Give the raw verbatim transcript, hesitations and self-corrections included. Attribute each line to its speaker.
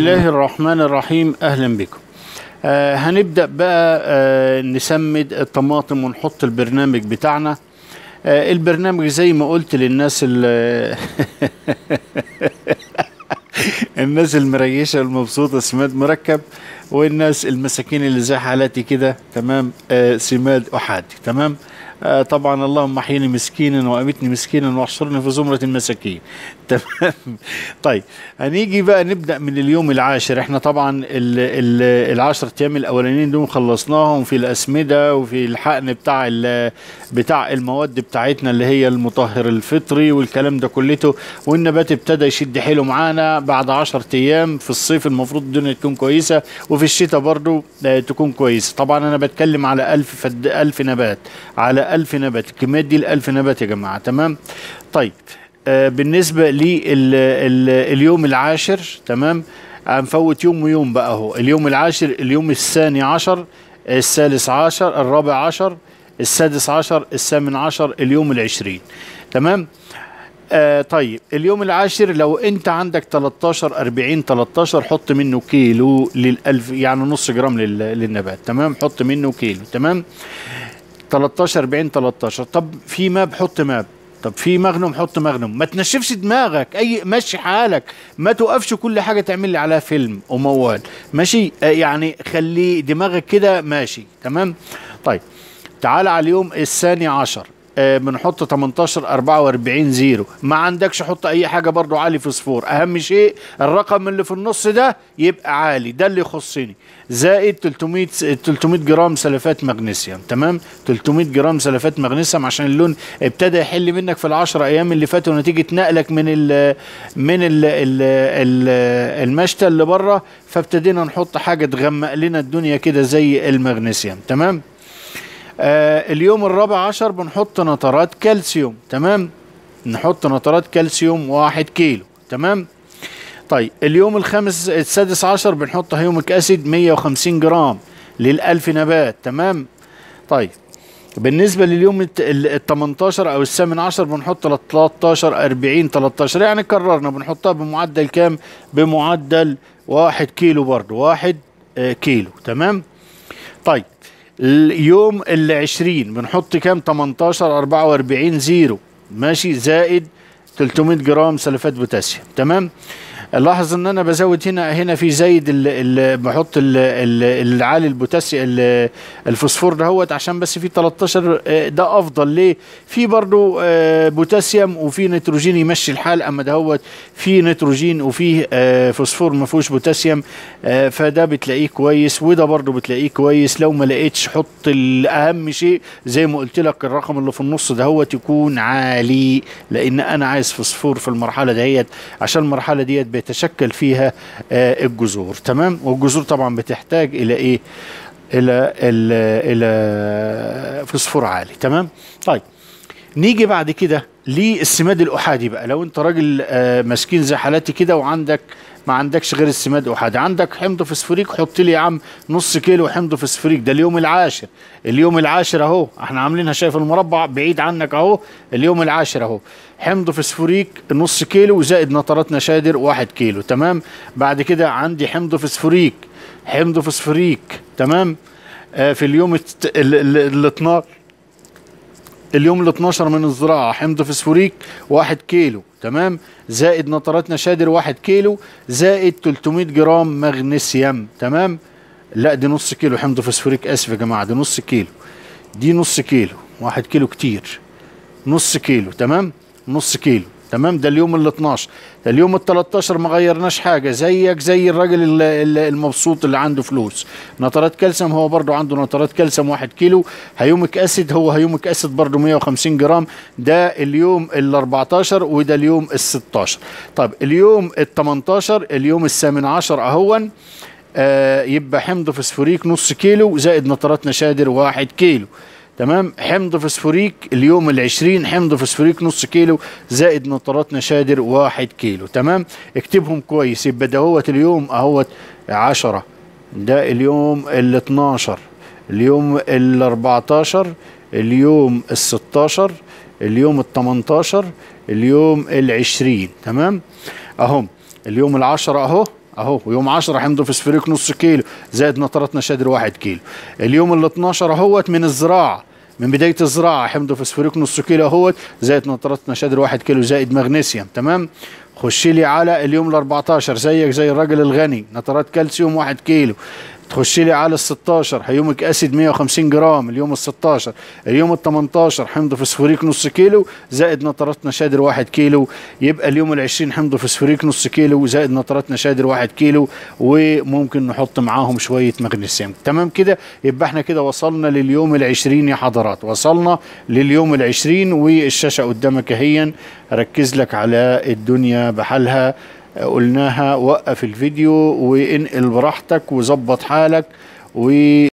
Speaker 1: الله الرحمن الرحيم. أهلا بكم. آه هنبدأ بقى آه نسمد الطماطم ونحط البرنامج بتاعنا. آه البرنامج زي ما قلت للناس الناس المريشة المبسوطة سماد مركب، والناس المساكين اللي زي حالاتي كده تمام آه سماد أحادي. تمام. آه طبعا اللهم احيني مسكينا وامتني مسكينا واحشرني في زمرة المساكين. تمام. طيب هنيجي بقى نبدأ من اليوم العاشر. احنا طبعا ال ال العشر ايام الاولانيين دول خلصناهم في الاسمدة وفي الحقن بتاع بتاع المواد بتاعتنا اللي هي المطهر الفطري والكلام ده كلته، والنبات ابتدى يشد حيله معانا بعد عشر ايام. في الصيف المفروض الدنيا تكون كويسة، وفي الشتاء برضو آه تكون كويسة. طبعا انا بتكلم على ألف فد ألف نبات، على ألف نبات. الكميات دي الألف نبات يا جماعة. تمام. طيب آه بالنسبة لليوم العاشر، تمام، هنفوت يوم ويوم بقى. اهو اليوم العاشر، اليوم الثاني عشر، الثالث عشر، الرابع عشر، السادس عشر، الثامن عشر، اليوم العشرين. تمام. آه طيب اليوم العاشر لو انت عندك تلتاشر أربعين تلتاشر حط منه كيلو للألف، يعني نص جرام للنبات. تمام. حط منه كيلو. تمام. تلتاشر أربعين تلتاشر. طب في ماب حط ماب، طب في مغنم حط مغنم. ما تنشفش دماغك، اي مشي حالك، ما توقفش كل حاجه تعمل لي عليها فيلم وموال. ماشي. آه يعني خلي دماغك كده ماشي. تمام. طيب تعال على اليوم الثاني عشر. آه بنحط تمنتاشر أربعة وأربعين زيرو. ما عندكش حط اي حاجه برضو عالي فوسفور. اهم شيء الرقم اللي في النص ده يبقى عالي، ده اللي يخصني. زائد تلتمية تلتمية جرام سلفات مغنيسيوم. تمام. تلتمية جرام سلفات مغنيسيوم عشان اللون ابتدى يحل منك في العشر ايام اللي فاتوا نتيجه نقلك من ال من ال ال ال المشتى اللي بره، فابتدينا نحط حاجه تغمق لنا الدنيا كده زي المغنيسيوم. تمام. آه اليوم الرابع عشر بنحط نترات كالسيوم. تمام. نحط نترات كالسيوم واحد كيلو. تمام. طيب اليوم الخامس السادس عشر بنحط هيوميك اسيد مية وخمسين جرام للألف نبات. تمام. طيب بالنسبة لليوم ال تمنتاشر او الثامن عشر بنحط تلتاشر أربعين تلتاشر، يعني كررنا بنحطها بمعدل كام؟ بمعدل واحد كيلو برضو، واحد آه كيلو. تمام. طيب اليوم العشرين بنحط كام؟ تمنتاشر أربعة وأربعين زيرو. ماشي. زائد تلتمية جرام سلفات بوتاسيوم. تمام. لاحظ ان انا بزود هنا هنا في زايد ال ال بحط العالي البوتاسيوم الفوسفور دهوت عشان بس في تلتاشر. ده افضل ليه؟ في برضو بوتاسيوم وفي نيتروجين يمشي الحال، اما دهوت في نيتروجين وفي فوسفور ما فيهوش بوتاسيوم، فده بتلاقيه كويس وده برضو بتلاقيه كويس. لو ما لقيتش حط الاهم شيء زي ما قلت لك الرقم اللي في النص دهوت يكون عالي، لان انا عايز فوسفور في المرحله دهيت عشان المرحله ديت بيتشكل فيها آه الجذور. تمام. والجذور طبعا بتحتاج الى ايه؟ الى الى الى فوسفور عالي. تمام. طيب نيجي بعد كده للسماد الاحادي بقى. لو انت راجل آه مسكين زي حالاتي كده وعندك ما عندكش غير السماد احادي، عندك حمض فوسفوريك، حط لي يا عم نص كيلو حمض فوسفوريك. ده اليوم العاشر. اليوم العاشر اهو احنا عاملينها، شايف المربع بعيد عنك اهو. اليوم العاشر اهو حمض فوسفوريك نص كيلو زائد نترات نشادر واحد كيلو. تمام. بعد كده عندي حمض فوسفوريك، حمض فوسفوريك. تمام. آه في اليوم ال اتناشر، اليوم ال اتناشر من الزراعة حمض فوسفوريك واحد كيلو. تمام. زائد نترات نشادر واحد كيلو زائد تلتمية جرام مغنيسيوم. تمام. لا دي نص كيلو حمض فوسفوريك، اسف يا جماعة، دي نص كيلو، دي نص كيلو، واحد كيلو كتير، نص كيلو. تمام. نص كيلو. تمام. ده اليوم ال اتناشر. ده اليوم ال تلتاشر ما غيرناش حاجه، زيك زي الراجل المبسوط اللي عنده فلوس. نترات كالسيوم هو برضو عنده نترات كالسيوم واحد كيلو. هيوميك اسيد هو هيوميك اسيد برضو مية وخمسين جرام. ده اليوم ال اربعتاشر وده اليوم ال ستاشر. طب اليوم ال تمنتاشر اليوم الثامن عشر اهون آه يبقى حمض فوسفوريك نص كيلو زائد نترات نشادر واحد كيلو. تمام. حمض فوسفوريك اليوم العشرين حمض فوسفوريك نص كيلو زائد نترات نشادر واحد كيلو. تمام. اكتبهم كويس. يبقى دهوت اليوم اهوت عشرة، ده اليوم ال اتناشر، اليوم ال اربعتاشر، اليوم ال ستاشر، اليوم ال تمنتاشر، اليوم العشرين. تمام. اهم اليوم العشرة اهو اهو. يوم عشرة حمض فوسفوريك نص كيلو زائد نترات نشادر واحد كيلو. اليوم ال اتناشر اهوت من الزراعه، من بدايه الزراعه حمض فوسفوريك نص كيلو اهوت زائد نترات نشادر واحد كيلو زائد مغنيسيوم. تمام. خش لي على اليوم ال اربعتاشر زيك زي الراجل الغني، نترات كالسيوم واحد كيلو. تخش لي على ال ستاشر هيومك اسيد مية وخمسين جرام اليوم ال ستاشر. اليوم ال تمنتاشر حمض فوسفوريك نص كيلو زائد نترات نشادر واحد كيلو. يبقى اليوم ال عشرين حمض فوسفوريك نص كيلو زائد نترات نشادر واحد كيلو، وممكن نحط معاهم شويه مغنيسيوم. تمام كده. يبقى احنا كده وصلنا لليوم ال عشرين يا حضرات، وصلنا لليوم ال عشرين، والشاشه قدامك اهيا. ركز لك على الدنيا بحالها. قلناها وقف الفيديو وانقل براحتك وظبط حالك و